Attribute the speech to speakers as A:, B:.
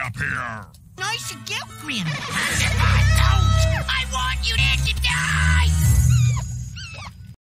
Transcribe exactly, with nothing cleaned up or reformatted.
A: up here.
B: Nice to get, Grandpa.
C: As if I don't! I want you to